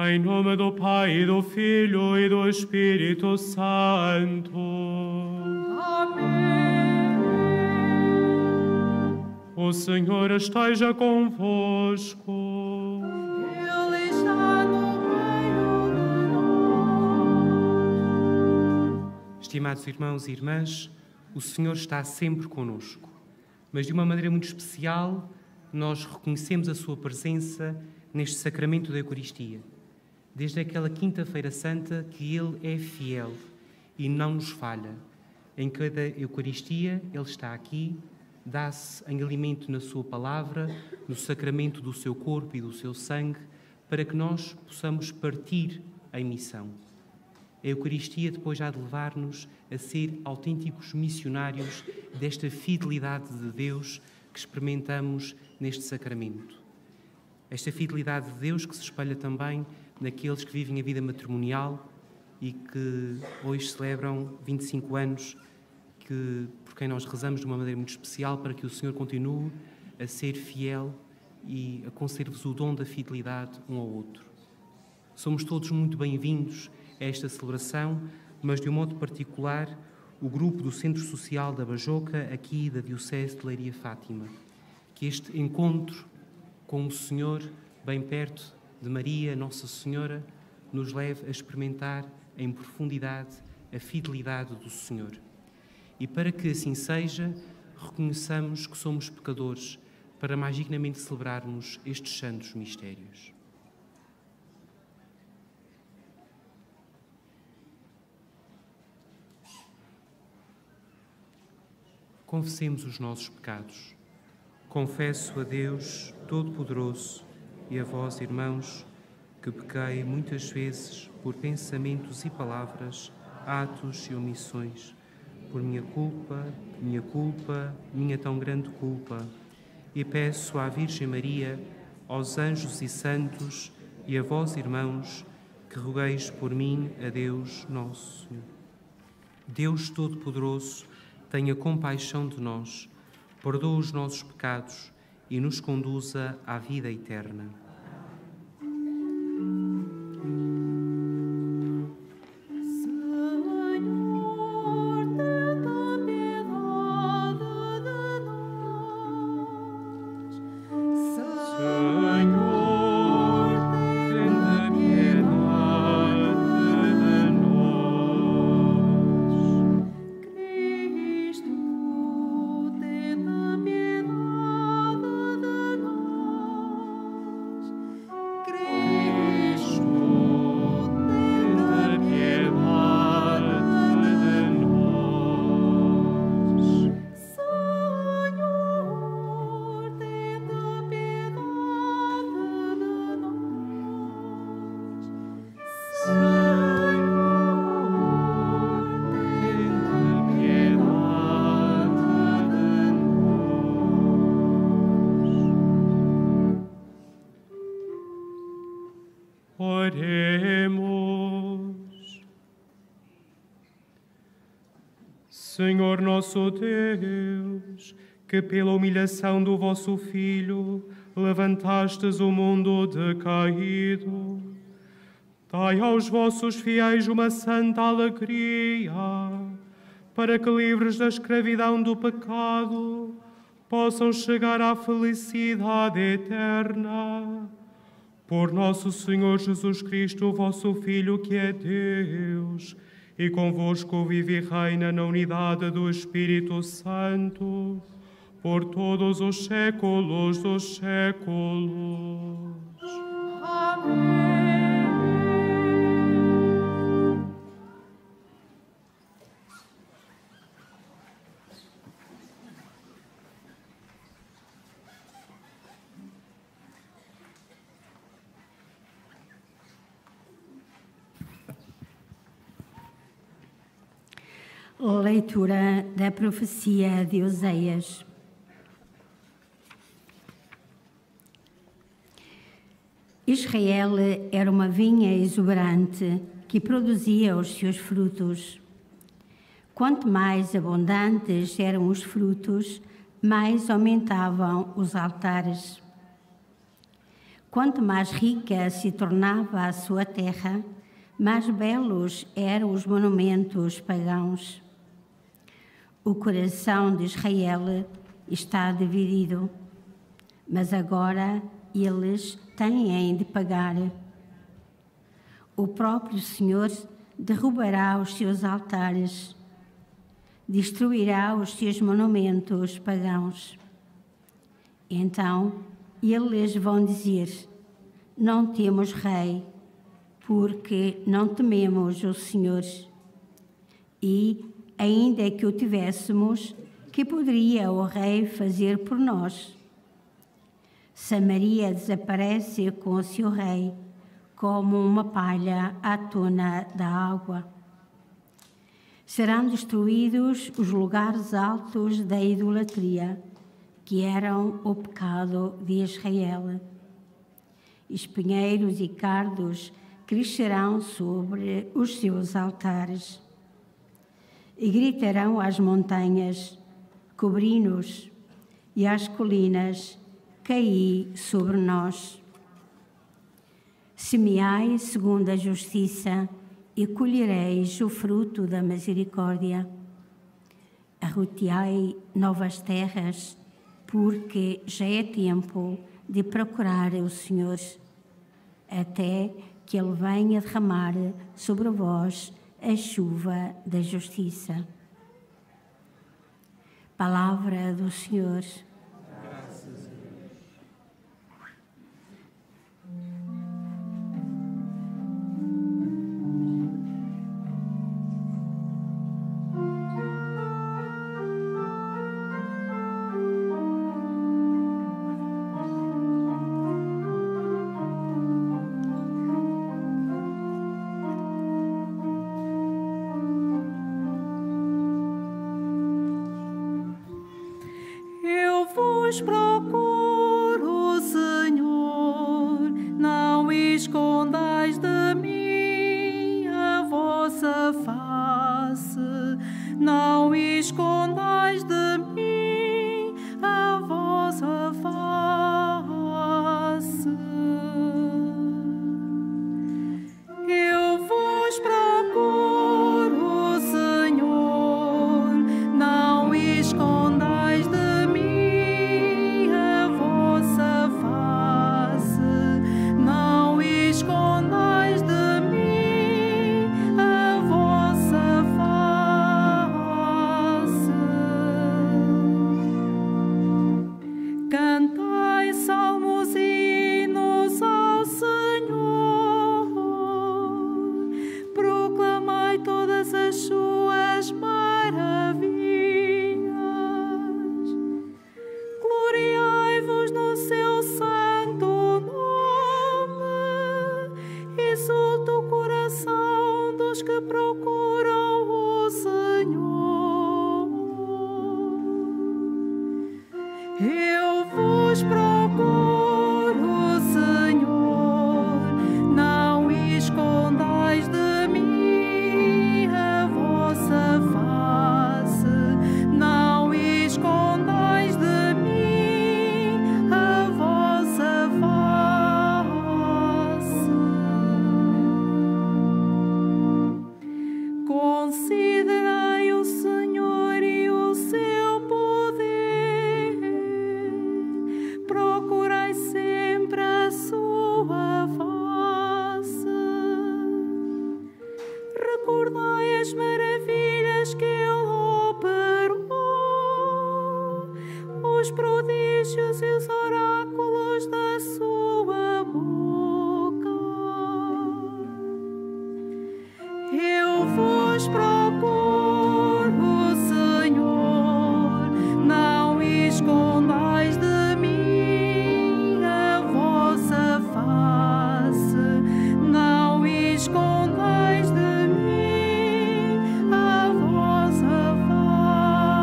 Em nome do Pai, do Filho e do Espírito Santo. Amém. O Senhor esteja convosco. Ele está no meio de nós. Estimados irmãos e irmãs, o Senhor está sempre conosco, mas de uma maneira muito especial, nós reconhecemos a sua presença neste sacramento da Eucaristia. Desde aquela quinta-feira santa que Ele é fiel e não nos falha. Em cada Eucaristia Ele está aqui, dá-se em alimento na sua palavra, no sacramento do seu corpo e do seu sangue, para que nós possamos partir em missão. A Eucaristia depois há de levar-nos a ser autênticos missionários desta fidelidade de Deus que experimentamos neste sacramento. Esta fidelidade de Deus que se espalha também naqueles que vivem a vida matrimonial e que hoje celebram 25 anos, por quem nós rezamos de uma maneira muito especial para que o Senhor continue a ser fiel e a conceder-vos o dom da fidelidade um ao outro. Somos todos muito bem-vindos a esta celebração, mas de um modo particular o grupo do Centro Social da Bajoca, aqui da Diocese de Leiria Fátima. Que este encontro com o Senhor, bem perto de Maria, Nossa Senhora, nos leve a experimentar em profundidade a fidelidade do Senhor. E para que assim seja, reconheçamos que somos pecadores, para mais dignamente celebrarmos estes santos mistérios. Confessemos os nossos pecados. Confesso a Deus Todo-Poderoso e a vós, irmãos, que pequei muitas vezes por pensamentos e palavras, atos e omissões, por minha culpa, minha tão grande culpa, e peço à Virgem Maria, aos anjos e santos e a vós, irmãos, que rogueis por mim a Deus nosso Senhor. Deus Todo-Poderoso, tenha compaixão de nós, perdoa os nossos pecados e nos conduza à vida eterna. Oremos. Senhor nosso Deus, que pela humilhação do vosso Filho levantastes o mundo decaído, dai aos vossos fiéis uma santa alegria, para que, livres da escravidão do pecado, possam chegar à felicidade eterna. Por nosso Senhor Jesus Cristo, vosso Filho, que é Deus, e convosco vive e reina na unidade do Espírito Santo, por todos os séculos dos séculos. Amém. Leitura da profecia de Oseias. Israel era uma vinha exuberante que produzia os seus frutos. Quanto mais abundantes eram os frutos, mais aumentavam os altares. Quanto mais rica se tornava a sua terra, mais belos eram os monumentos pagãos. O coração de Israel está dividido, mas agora eles têm de pagar. O próprio Senhor derrubará os seus altares, destruirá os seus monumentos pagãos. Então eles vão dizer: não temos rei, porque não tememos o Senhor. E, ainda que o tivéssemos, que poderia o rei fazer por nós? Samaria desaparece com o seu rei, como uma palha à tona da água. Serão destruídos os lugares altos da idolatria, que eram o pecado de Israel. Espinheiros e cardos crescerão sobre os seus altares. E gritarão às montanhas: cobri-nos, e às colinas: caí sobre nós. Semeai segundo a justiça e colhereis o fruto da misericórdia. Arroteai novas terras, porque já é tempo de procurar o Senhor, até que Ele venha derramar sobre vós a chuva da justiça. Palavra do Senhor. Procuro, Senhor, não escondais de mim a vossa face, não escondais de mim a vossa face. Eu vos procuro, Senhor, não escondais de mim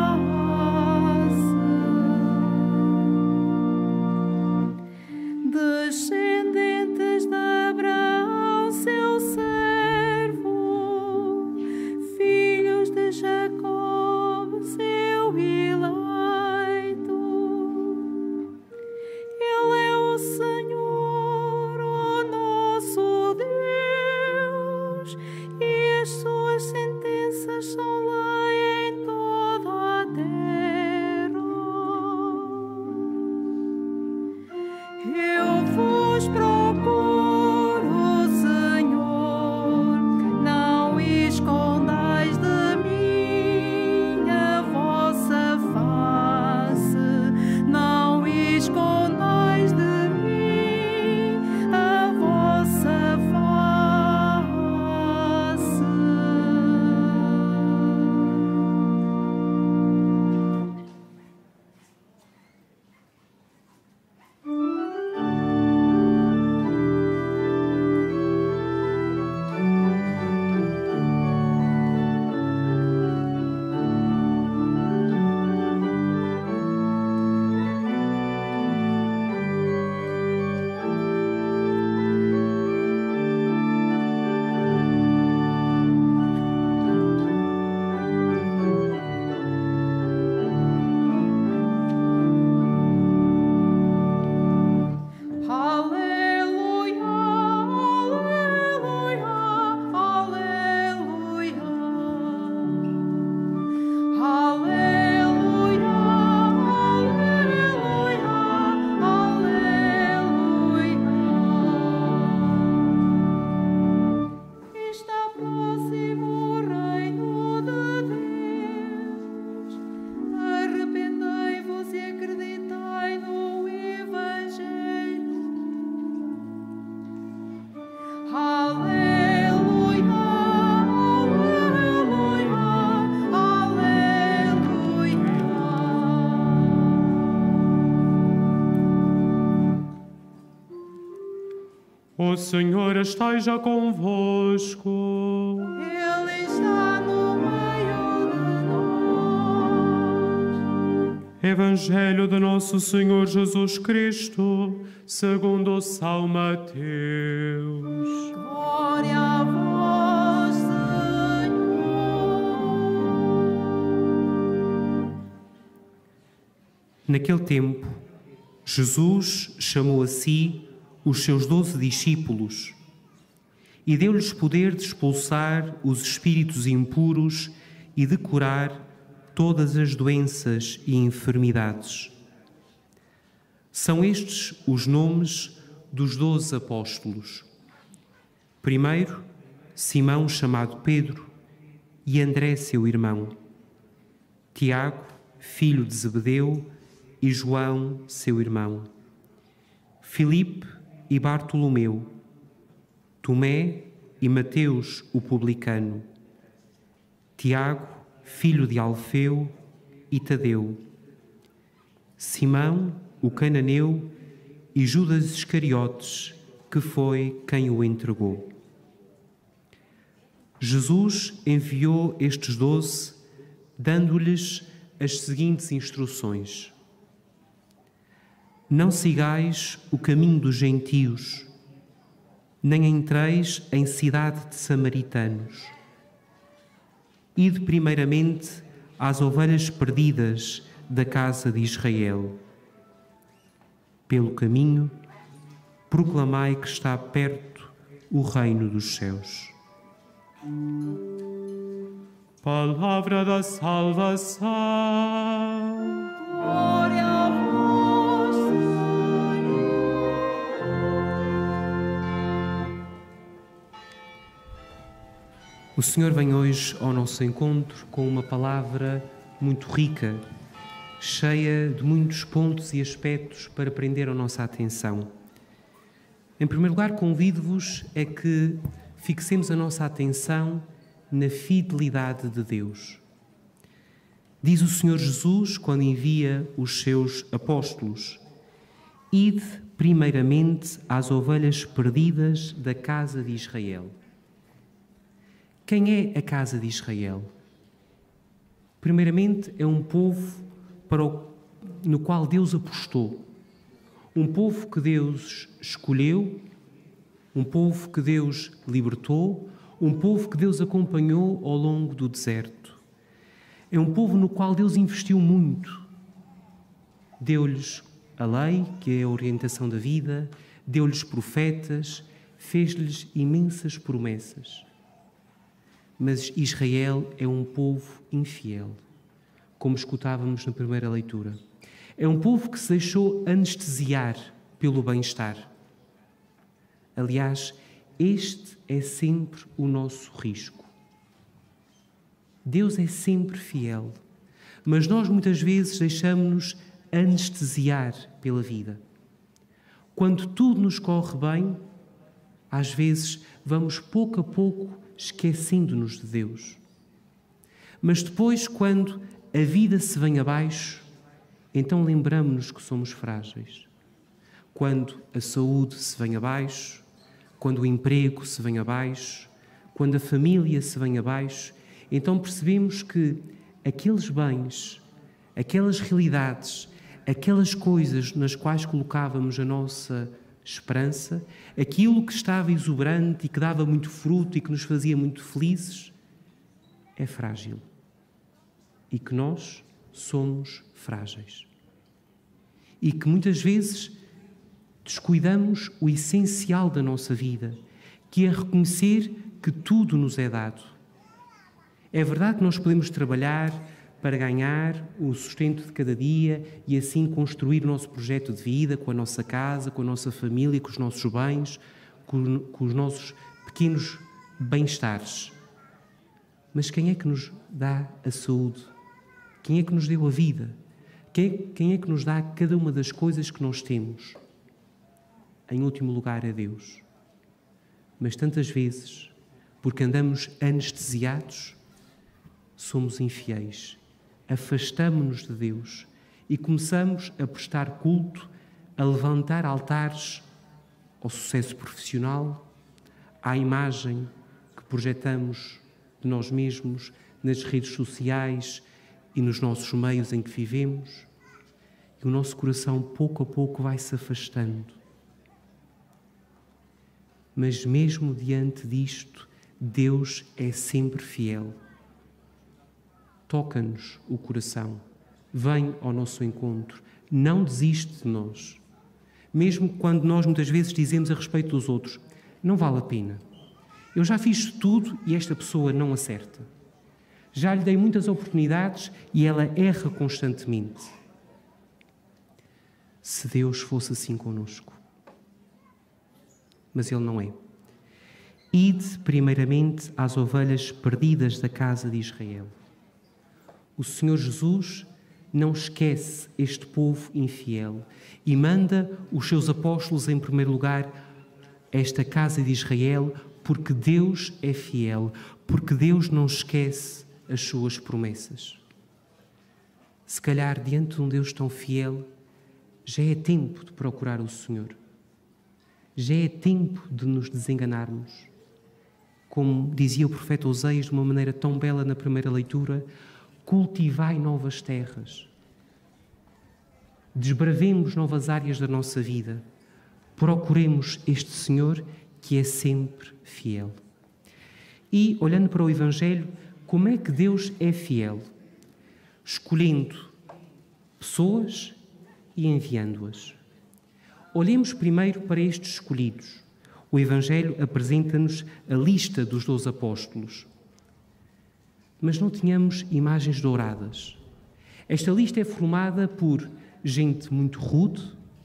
de Eu vos procuro, Senhor, não escondais de mim a vossa face, não escondais de mim a vossa face. O Senhor esteja convosco. Ele está no meio de nós. Evangelho de Nosso Senhor Jesus Cristo, segundo São Mateus. Glória a vós, Senhor. Naquele tempo, Jesus chamou a si os seus 12 discípulos e deu-lhes poder de expulsar os espíritos impuros e de curar todas as doenças e enfermidades. São estes os nomes dos 12 apóstolos. Primeiro, Simão, chamado Pedro, e André, seu irmão. Tiago, filho de Zebedeu, e João, seu irmão. Filipe e Bartolomeu, Tomé e Mateus, o publicano, Tiago, filho de Alfeu, e Tadeu, Simão, o cananeu, e Judas Iscariotes, que foi quem o entregou. Jesus enviou estes 12, dando-lhes as seguintes instruções: não sigais o caminho dos gentios, nem entreis em cidade de samaritanos. Ide primeiramente às ovelhas perdidas da casa de Israel. Pelo caminho, proclamai que está perto o reino dos céus. Palavra da salvação. Glória a vós, Senhor. O Senhor vem hoje ao nosso encontro com uma palavra muito rica, cheia de muitos pontos e aspectos para prender a nossa atenção. Em primeiro lugar, convido-vos a que fixemos a nossa atenção na fidelidade de Deus. Diz o Senhor Jesus, quando envia os seus apóstolos: ide primeiramente às ovelhas perdidas da casa de Israel. Quem é a casa de Israel? Primeiramente, é um povo no qual Deus apostou. Um povo que Deus escolheu, um povo que Deus libertou, um povo que Deus acompanhou ao longo do deserto. É um povo no qual Deus investiu muito. Deu-lhes a lei, que é a orientação da vida, deu-lhes profetas, fez-lhes imensas promessas. Mas Israel é um povo infiel, como escutávamos na primeira leitura. É um povo que se deixou anestesiar pelo bem-estar. Aliás, este é sempre o nosso risco. Deus é sempre fiel, mas nós muitas vezes deixamos-nos anestesiar pela vida. Quando tudo nos corre bem, às vezes vamos pouco a pouco esquecendo-nos de Deus. Mas depois, quando a vida se vem abaixo, então lembramos-nos que somos frágeis. Quando a saúde se vem abaixo, quando o emprego se vem abaixo, quando a família se vem abaixo, então percebemos que aqueles bens, aquelas realidades, aquelas coisas nas quais colocávamos a nossa esperança, aquilo que estava exuberante e que dava muito fruto e que nos fazia muito felizes, é frágil. E que nós somos frágeis. E que muitas vezes descuidamos o essencial da nossa vida, que é reconhecer que tudo nos é dado. É verdade que nós podemos trabalhar para ganhar o sustento de cada dia e assim construir o nosso projeto de vida com a nossa casa, com a nossa família, com os nossos bens, com os nossos pequenos bem-estares. Mas quem é que nos dá a saúde? Quem é que nos deu a vida? Quem é que nos dá cada uma das coisas que nós temos? Em último lugar, é Deus. Mas tantas vezes, porque andamos anestesiados, somos infiéis, afastamo-nos de Deus e começamos a prestar culto, a levantar altares ao sucesso profissional, à imagem que projetamos de nós mesmos nas redes sociais e nos nossos meios em que vivemos, e o nosso coração pouco a pouco vai se afastando. Mas mesmo diante disto, Deus é sempre fiel. Toca-nos o coração, vem ao nosso encontro, não desiste de nós. Mesmo quando nós muitas vezes dizemos a respeito dos outros, não vale a pena. Eu já fiz tudo e esta pessoa não acerta. Já lhe dei muitas oportunidades e ela erra constantemente. Se Deus fosse assim conosco. Mas Ele não é. Ide primeiramente às ovelhas perdidas da casa de Israel. O Senhor Jesus não esquece este povo infiel e manda os seus apóstolos em primeiro lugar a esta casa de Israel, porque Deus é fiel, porque Deus não esquece as suas promessas. Se calhar, diante de um Deus tão fiel, já é tempo de procurar o Senhor. Já é tempo de nos desenganarmos. Como dizia o profeta Oseias de uma maneira tão bela na primeira leitura, cultivai novas terras. Desbravemos novas áreas da nossa vida. Procuremos este Senhor que é sempre fiel. E, olhando para o Evangelho, como é que Deus é fiel? Escolhendo pessoas e enviando-as. Olhemos primeiro para estes escolhidos. O Evangelho apresenta-nos a lista dos 12 apóstolos. Mas não tenhamos imagens douradas. Esta lista é formada por gente muito rude,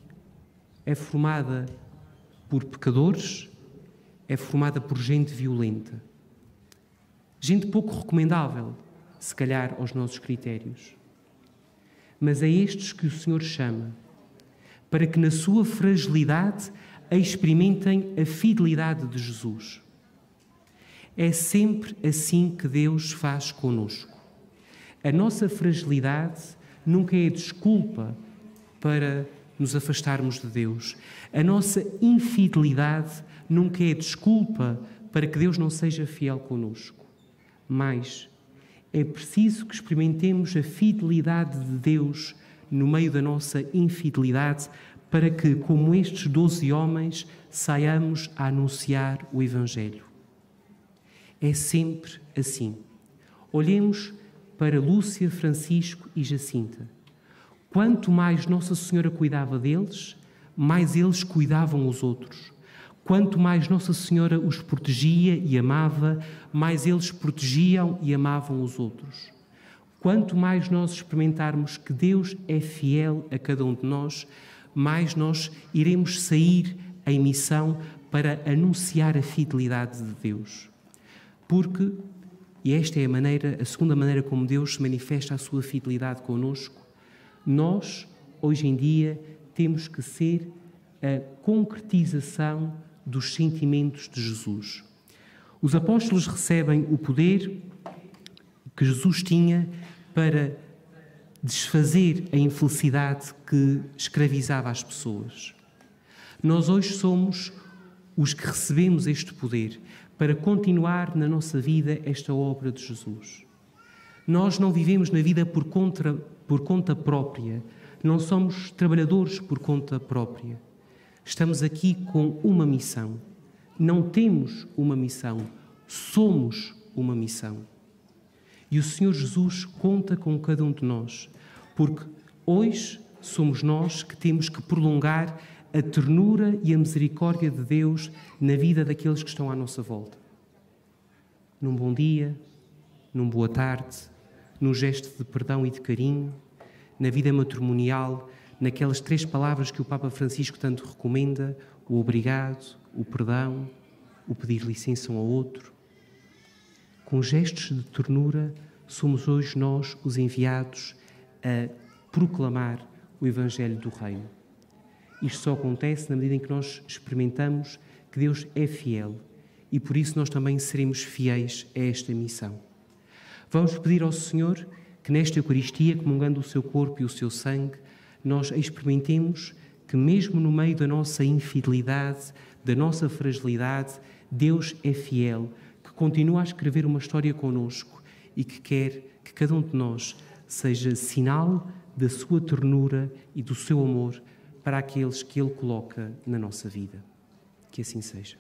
é formada por pecadores, é formada por gente violenta. Gente pouco recomendável, se calhar, aos nossos critérios. Mas é estes que o Senhor chama, para que na sua fragilidade experimentem a fidelidade de Jesus. É sempre assim que Deus faz conosco. A nossa fragilidade nunca é desculpa para nos afastarmos de Deus. A nossa infidelidade nunca é desculpa para que Deus não seja fiel conosco. Mas é preciso que experimentemos a fidelidade de Deus no meio da nossa infidelidade para que, como estes 12 homens, saiamos a anunciar o Evangelho. É sempre assim. Olhemos para Lúcia, Francisco e Jacinta. Quanto mais Nossa Senhora cuidava deles, mais eles cuidavam os outros. Quanto mais Nossa Senhora os protegia e amava, mais eles protegiam e amavam os outros. Quanto mais nós experimentarmos que Deus é fiel a cada um de nós, mais nós iremos sair em missão para anunciar a fidelidade de Deus. Porque, e esta é a segunda maneira como Deus se manifesta a sua fidelidade conosco, nós, hoje em dia, temos que ser a concretização dos sentimentos de Jesus. Os apóstolos recebem o poder que Jesus tinha para desfazer a infelicidade que escravizava as pessoas. Nós hoje somos os que recebemos este poder para continuar na nossa vida esta obra de Jesus. Nós não vivemos na vida por conta própria, não somos trabalhadores por conta própria. Estamos aqui com uma missão. Não temos uma missão, somos uma missão. E o Senhor Jesus conta com cada um de nós, porque hoje somos nós que temos que prolongar a ternura e a misericórdia de Deus na vida daqueles que estão à nossa volta. Num bom dia, num boa tarde, num gesto de perdão e de carinho, na vida matrimonial, naquelas 3 palavras que o Papa Francisco tanto recomenda: o obrigado, o perdão, o pedir licença um ao outro. Com gestos de ternura, somos hoje nós os enviados a proclamar o Evangelho do Reino. Isto só acontece na medida em que nós experimentamos que Deus é fiel e por isso nós também seremos fiéis a esta missão. Vamos pedir ao Senhor que nesta Eucaristia, comungando o seu corpo e o seu sangue, nós experimentemos que mesmo no meio da nossa infidelidade, da nossa fragilidade, Deus é fiel, que continua a escrever uma história connosco e que quer que cada um de nós seja sinal da sua ternura e do seu amor para aqueles que Ele coloca na nossa vida. Que assim seja.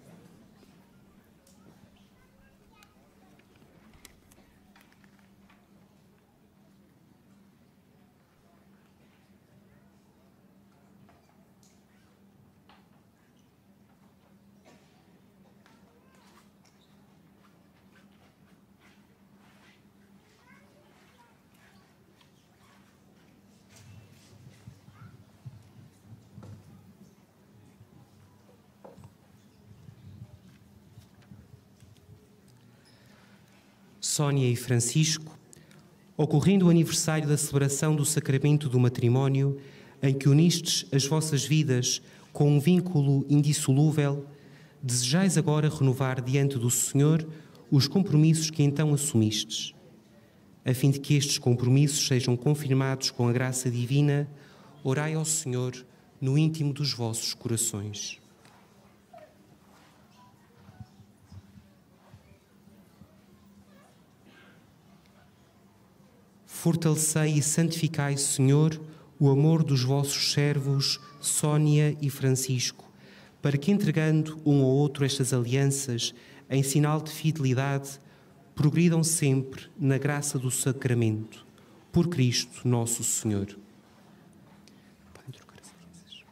Sónia e Francisco, ocorrendo o aniversário da celebração do sacramento do matrimónio, em que unistes as vossas vidas com um vínculo indissolúvel, desejais agora renovar diante do Senhor os compromissos que então assumistes. A fim de que estes compromissos sejam confirmados com a graça divina, orai ao Senhor no íntimo dos vossos corações. Fortalecei e santificai, Senhor, o amor dos vossos servos, Sónia e Francisco, para que, entregando um ao outro estas alianças, em sinal de fidelidade, progridam sempre na graça do sacramento. Por Cristo nosso Senhor. Podem trocar as alianças.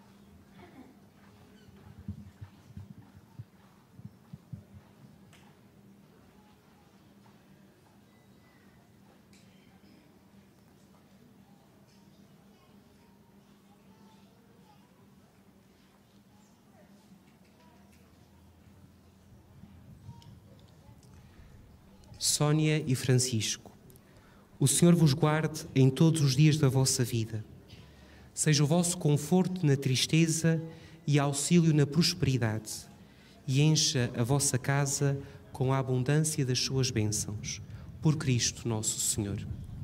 Sónia e Francisco, o Senhor vos guarde em todos os dias da vossa vida. Seja o vosso conforto na tristeza e auxílio na prosperidade, e encha a vossa casa com a abundância das suas bênçãos. Por Cristo nosso Senhor.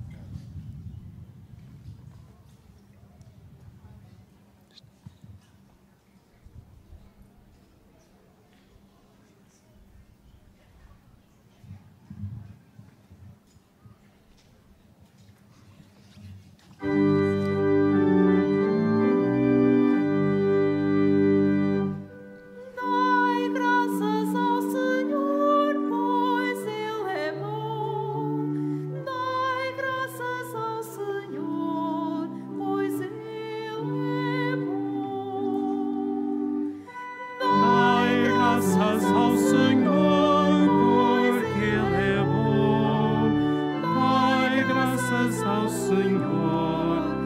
Dai graças ao Senhor, pois Ele é bom. Dai graças ao Senhor, pois Ele é bom. Dai graças ao Senhor, porque Ele é bom. Dai graças ao Senhor,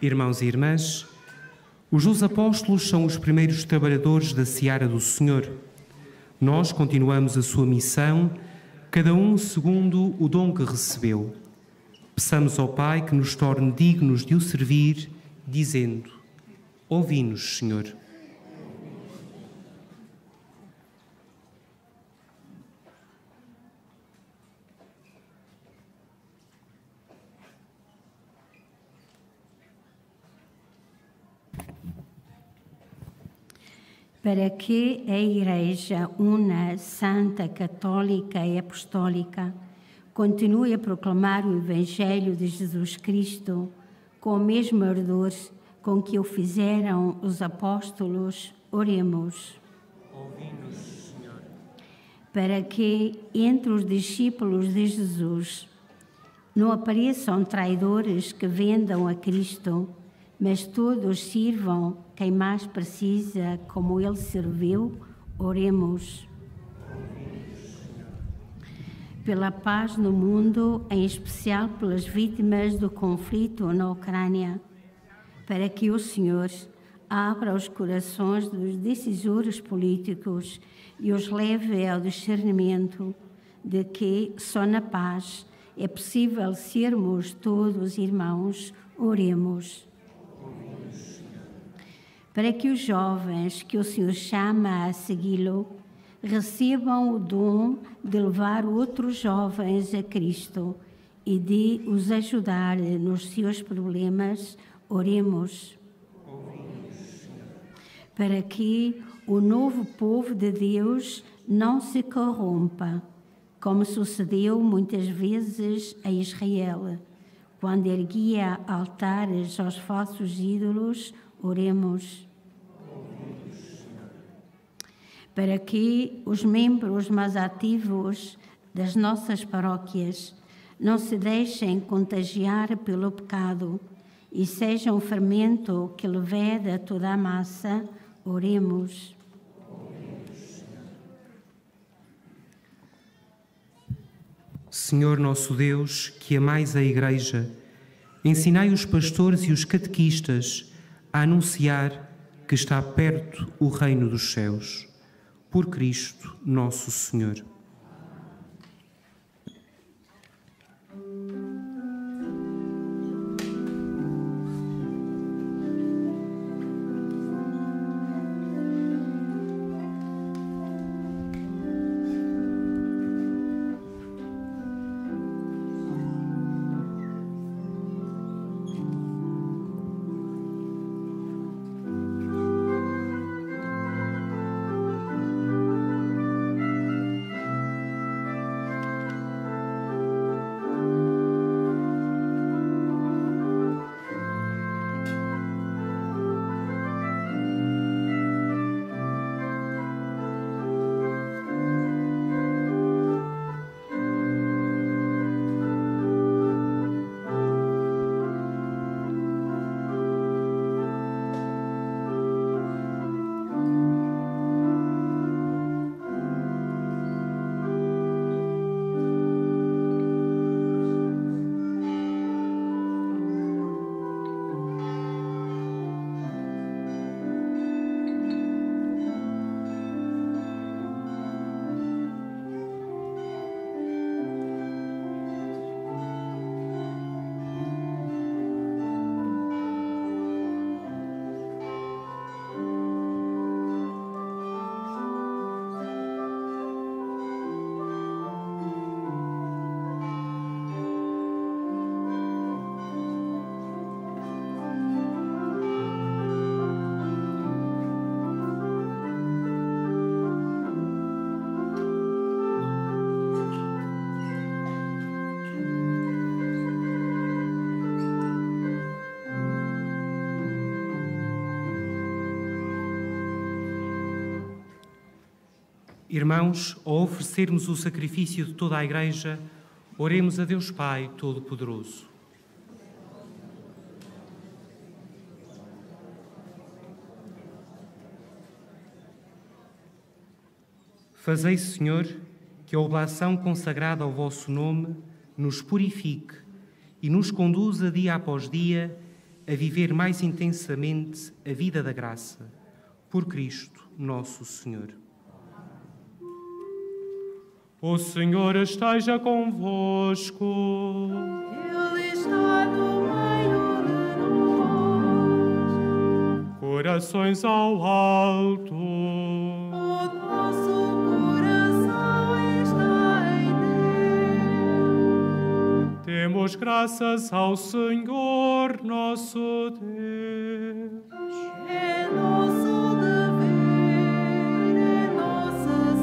Irmãos e irmãs, os 12 apóstolos são os primeiros trabalhadores da seara do Senhor. Nós continuamos a sua missão, cada um segundo o dom que recebeu. Peçamos ao Pai que nos torne dignos de o servir, dizendo: ouvi-nos, Senhor. Para que a Igreja una, santa, católica e apostólica, continue a proclamar o Evangelho de Jesus Cristo com o mesmo ardor com que o fizeram os apóstolos, oremos. Ouvi-nos, Senhor. Para que entre os discípulos de Jesus não apareçam traidores que vendam a Cristo, mas todos sirvam quem mais precisa, como ele serviu, oremos. Pela paz no mundo, em especial pelas vítimas do conflito na Ucrânia, para que o Senhor abra os corações dos decisores políticos e os leve ao discernimento de que só na paz é possível sermos todos irmãos, oremos. Para que os jovens que o Senhor chama a segui-lo recebam o dom de levar outros jovens a Cristo e de os ajudar nos seus problemas, oremos. Para que o novo povo de Deus não se corrompa, como sucedeu muitas vezes a Israel, quando erguia altares aos falsos ídolos, oremos. Para que os membros mais ativos das nossas paróquias não se deixem contagiar pelo pecado e sejam um fermento que leveda toda a massa, oremos. Senhor nosso Deus, que amais a Igreja, ensinai os pastores e os catequistas a anunciar que está perto o reino dos céus. Por Cristo nosso Senhor. Irmãos, ao oferecermos o sacrifício de toda a Igreja, oremos a Deus Pai Todo-Poderoso. Fazei, Senhor, que a oblação consagrada ao vosso nome nos purifique e nos conduza dia após dia a viver mais intensamente a vida da graça. Por Cristo, nosso Senhor. O Senhor esteja convosco. Ele está no meio de nós. Corações ao alto. O nosso coração está em Deus. Demos graças ao Senhor nosso Deus. É nosso dever, é nossa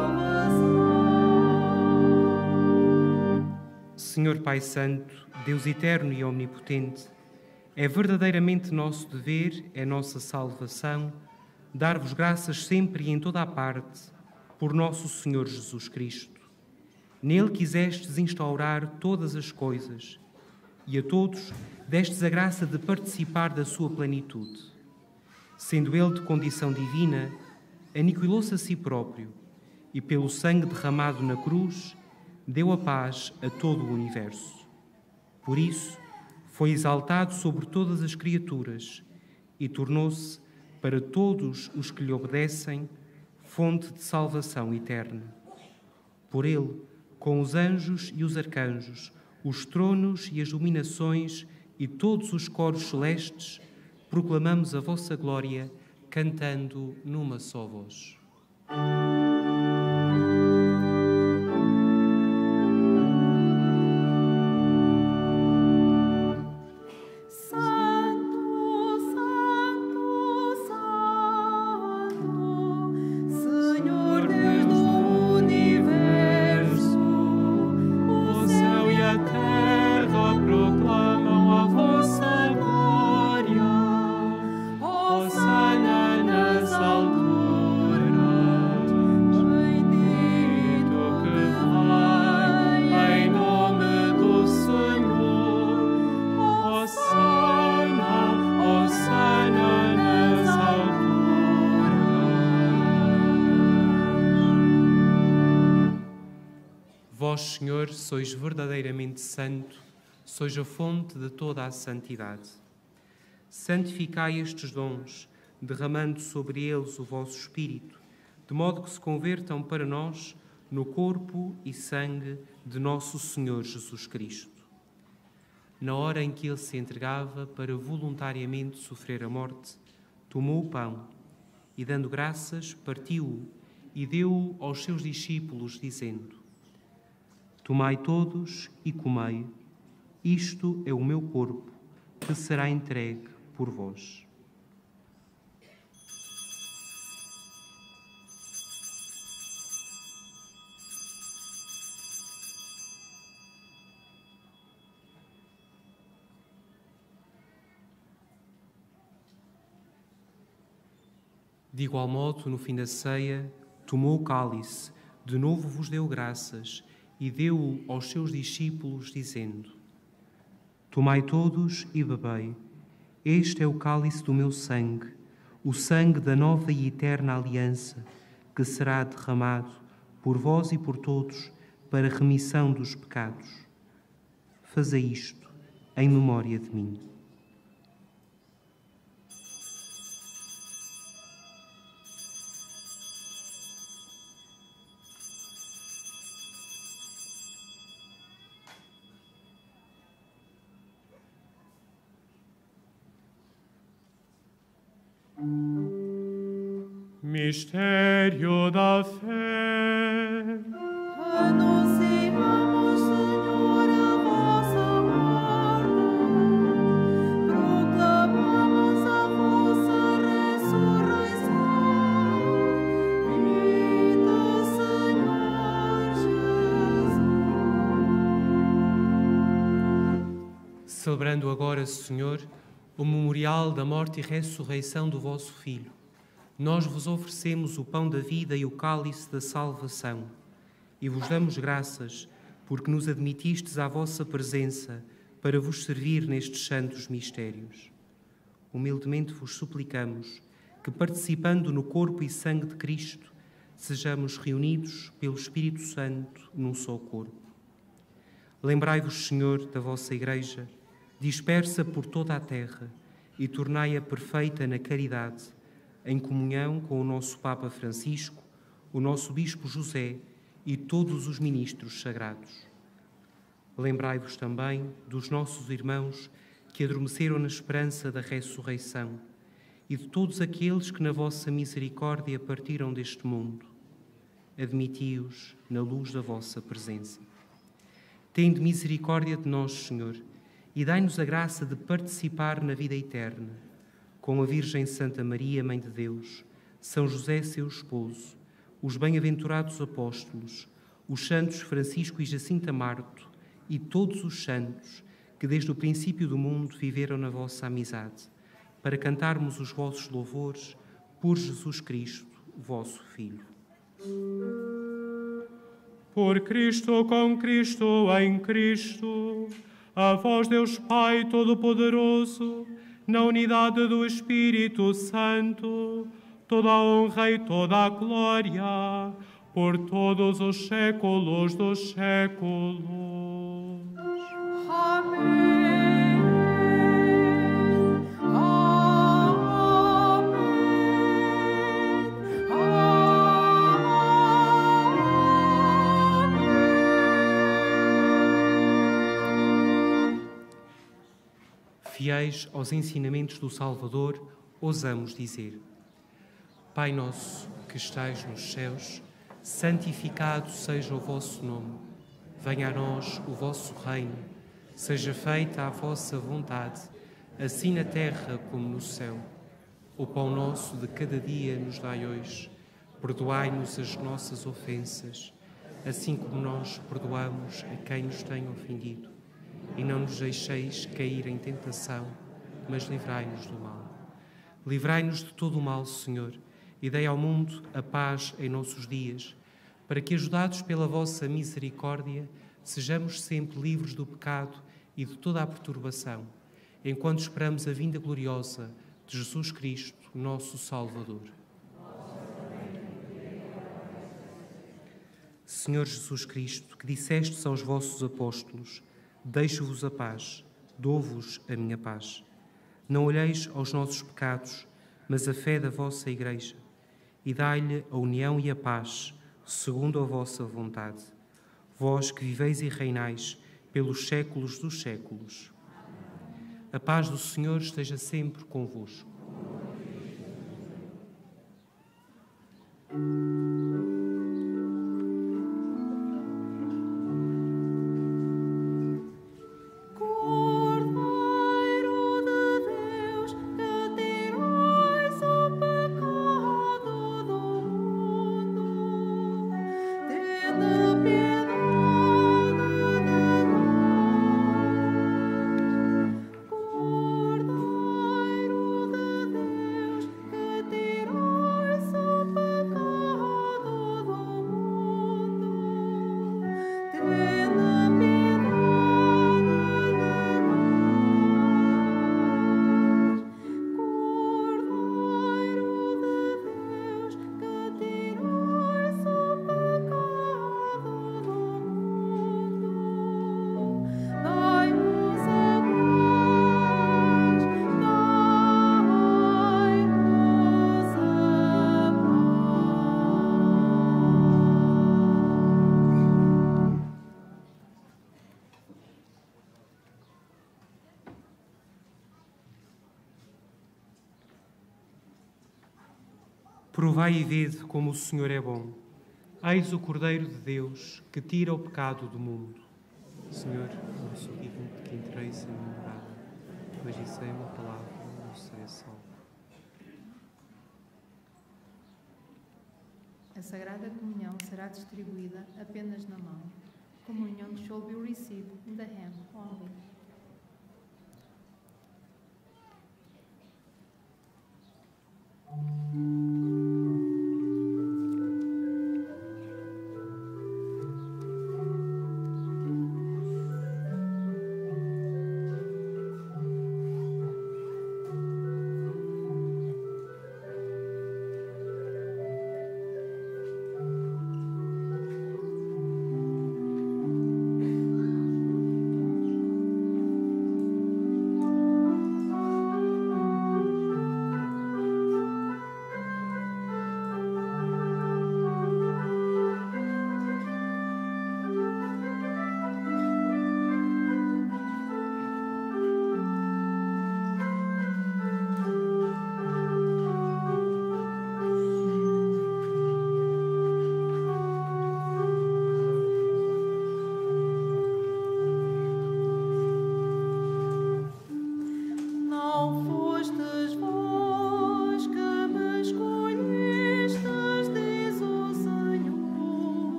salvação. Senhor Pai Santo, Deus eterno e omnipotente, é verdadeiramente nosso dever, é nossa salvação, dar-vos graças sempre e em toda a parte, por nosso Senhor Jesus Cristo. Nele quisestes instaurar todas as coisas, e a todos destes a graça de participar da sua plenitude. Sendo ele de condição divina, aniquilou-se a si próprio, e pelo sangue derramado na cruz, deu a paz a todo o universo. Por isso, foi exaltado sobre todas as criaturas e tornou-se, para todos os que lhe obedecem, fonte de salvação eterna. Por ele, com os anjos e os arcanjos, os tronos e as dominações e todos os coros celestes, proclamamos a vossa glória, cantando numa só voz. Vós, Senhor, sois verdadeiramente santo, sois a fonte de toda a santidade. Santificai estes dons, derramando sobre eles o vosso Espírito, de modo que se convertam para nós no corpo e sangue de nosso Senhor Jesus Cristo. Na hora em que ele se entregava para voluntariamente sofrer a morte, tomou o pão e, dando graças, partiu-o e deu-o aos seus discípulos, dizendo: Tomai todos e comei, isto é o meu corpo, que será entregue por vós. De igual modo, no fim da ceia, tomou o cálice, de novo vos deu graças, e deu-o aos seus discípulos, dizendo: Tomai todos e bebei, este é o cálice do meu sangue, o sangue da nova e eterna aliança, que será derramado por vós e por todos para a remissão dos pecados. Fazei isto em memória de mim. Mistério da fé. Anunciamos, Senhor, a vossa morte, proclamamos a vossa ressurreição. Vida, Senhor Jesus. Celebrando agora, Senhor, o memorial da morte e ressurreição do vosso Filho, nós vos oferecemos o pão da vida e o cálice da salvação e vos damos graças porque nos admitistes à vossa presença para vos servir nestes santos mistérios. Humildemente vos suplicamos que, participando no corpo e sangue de Cristo, sejamos reunidos pelo Espírito Santo num só corpo. Lembrai-vos, Senhor, da vossa Igreja, dispersa por toda a terra e tornai-a perfeita na caridade, em comunhão com o nosso Papa Francisco, o nosso Bispo José e todos os ministros sagrados. Lembrai-vos também dos nossos irmãos que adormeceram na esperança da ressurreição e de todos aqueles que na vossa misericórdia partiram deste mundo. Admiti-os na luz da vossa presença. Tende misericórdia de nós, Senhor, e dai-nos a graça de participar na vida eterna, com a Virgem Santa Maria, Mãe de Deus, São José, seu esposo, os bem-aventurados apóstolos, os santos Francisco e Jacinta Marto e todos os santos que desde o princípio do mundo viveram na vossa amizade, para cantarmos os vossos louvores por Jesus Cristo, vosso Filho. Por Cristo, com Cristo, em Cristo, a vós, Deus Pai Todo-Poderoso, na unidade do Espírito Santo, toda a honra e toda a glória, por todos os séculos dos séculos. Amém. Fiéis aos ensinamentos do Salvador, ousamos dizer: Pai nosso, que estais nos céus, santificado seja o vosso nome. Venha a nós o vosso reino. Seja feita a vossa vontade, assim na terra como no céu. O pão nosso de cada dia nos dai hoje. Perdoai-nos as nossas ofensas, assim como nós perdoamos a quem nos tem ofendido. E não nos deixeis cair em tentação, mas livrai-nos do mal. Livrai-nos de todo o mal, Senhor, e dai ao mundo a paz em nossos dias, para que, ajudados pela vossa misericórdia, sejamos sempre livres do pecado e de toda a perturbação, enquanto esperamos a vinda gloriosa de Jesus Cristo, nosso Salvador. Senhor Jesus Cristo, que dissestes aos vossos apóstolos: deixo-vos a paz, dou-vos a minha paz. Não olheis aos nossos pecados, mas a fé da vossa Igreja, e dai-lhe a união e a paz, segundo a vossa vontade. Vós que viveis e reinais pelos séculos dos séculos. A paz do Senhor esteja sempre convosco. Provai e vede como o Senhor é bom. Eis o Cordeiro de Deus que tira o pecado do mundo. Senhor, não sou digno de que entreis em minha morada, mas dizei uma palavra e eu serei salvo. A Sagrada Comunhão será distribuída apenas na mão. Communion shall be received in the hand only.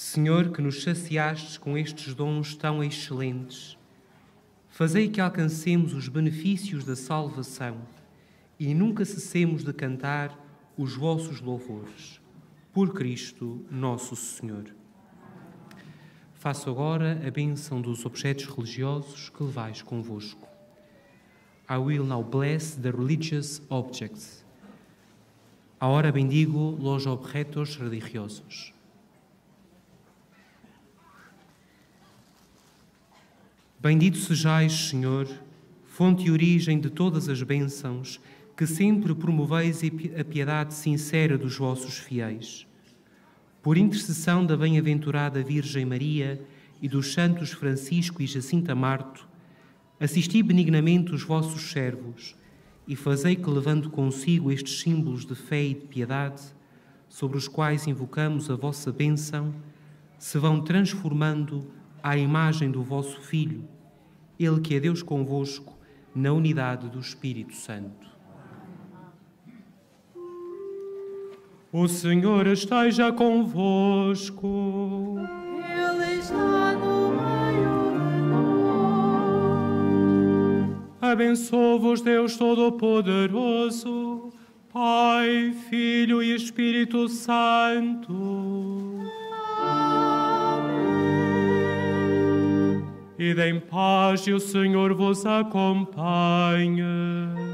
Senhor, que nos saciastes com estes dons tão excelentes, fazei que alcancemos os benefícios da salvação e nunca cessemos de cantar os vossos louvores. Por Cristo, nosso Senhor. Faço agora a bênção dos objetos religiosos que levais convosco. I will now bless the religious objects. Ahora bendigo los objetos religiosos. Bendito sejais, Senhor, fonte e origem de todas as bênçãos, que sempre promoveis a piedade sincera dos vossos fiéis. Por intercessão da bem-aventurada Virgem Maria e dos santos Francisco e Jacinta Marto, assisti benignamente os vossos servos e fazei que, levando consigo estes símbolos de fé e de piedade, sobre os quais invocamos a vossa bênção, se vão transformando à imagem do vosso Filho, Ele que é Deus convosco, na unidade do Espírito Santo. O Senhor esteja convosco. Ele está no meio de nós. Abençoe-vos Deus Todo-Poderoso, Pai, Filho e Espírito Santo. Amém. Ide em paz e o Senhor vos acompanhe.